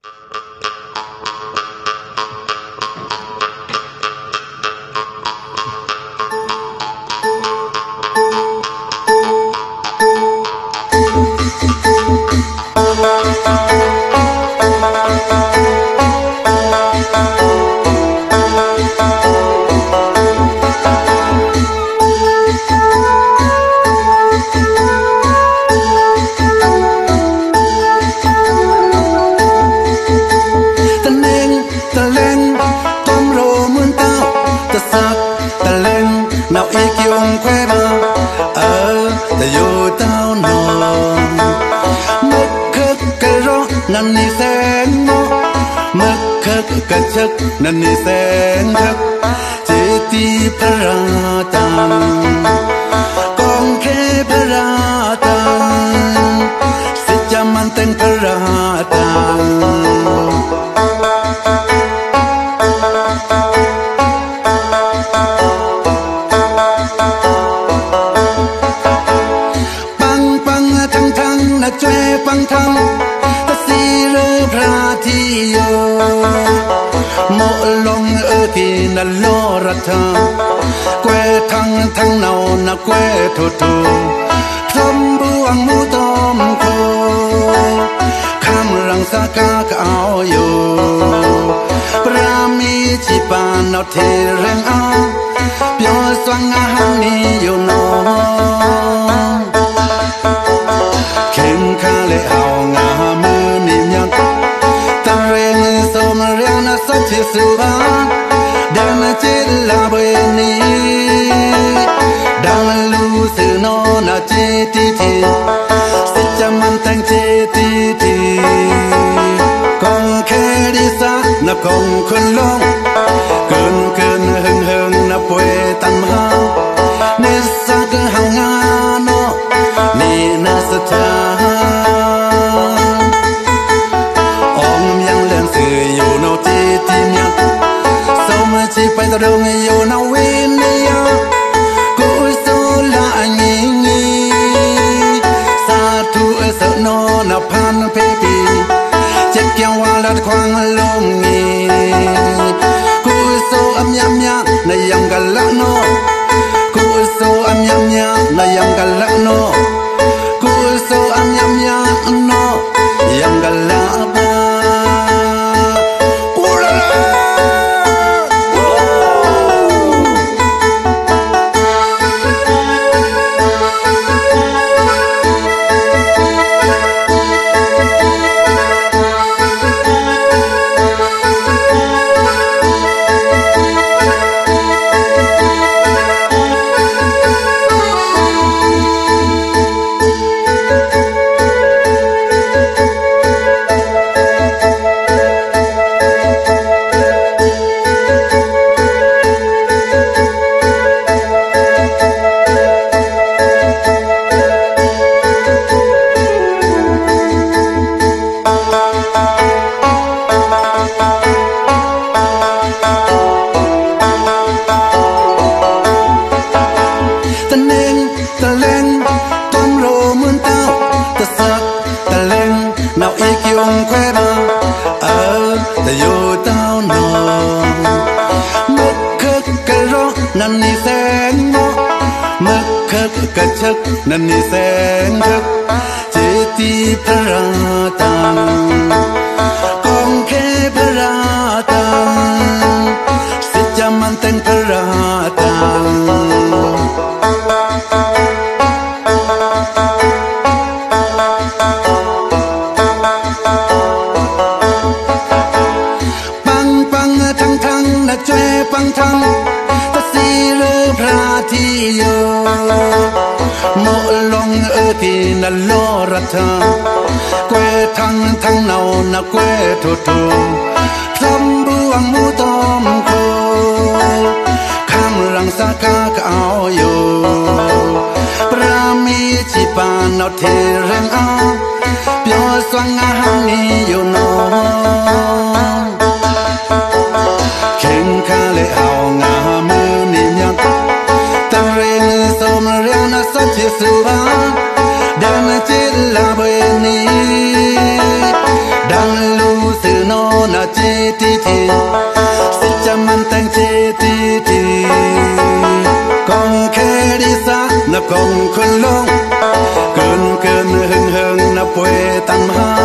Nan ni sen thak che ti paratan kong ke paratan se jaman ten paratan pang pang thang thang na chwe pang thang ta si ru pra thi yo mộ long ơ thì na lo ra thang quê thăng thăng nào na quê thô thô thâm buông mu tôm khô kham răng sa ca áo yo prami chi pa nào thế rèn áo bio xoang hang ni yo no khen kha lệ áo ngà mơ ni nhang ta rèn som rèn na sa chi su ba đem chết là bên ni đang lu sự nó na chê ti ti sẽ chăm ăn thanh chê ti ti con khe đi xa na con khôn long cơn cơn hừng hừng na quê tan hao nên xa cứ hàng ngà nó nè na sa cha ông yang lên sự yêu nó ti ti nhang chỉ phải tao đâu nghe yêu nào win đi à cô số là anh nghi sa thu sợ nó na pan baby chết kêu hoa là khoang lông nghi cô số âm nhâm nhá này yang cả lắc nó cô số âm nhâm nhá này yang cả lắc nó cô số âm nhâm nhá nó yang cả lắc nan ni sen thak che ti paratan kong ke paratan se jaman ten paratan pang pang thang thang na chwe pang thang ta si ru pra thi yo mộ long ơ thì na lo ra thang quê thăng thăng nào na quê thô thô thâm buông mu tôm khô kham răng sa ca áo yo prami chi pa nào thế rèn áo bio xoang hang ni yo no khen kha lệ áo ngà mơ ni nhang ta rèn som rèn na sa chi su ba đem chết là bên ni đang lu thư nó là chê tí thì xin cho man tăng chê tí thì con khẽ đi xa nó còn khôn long cơn cơn hưng hưng nó quê tâm ha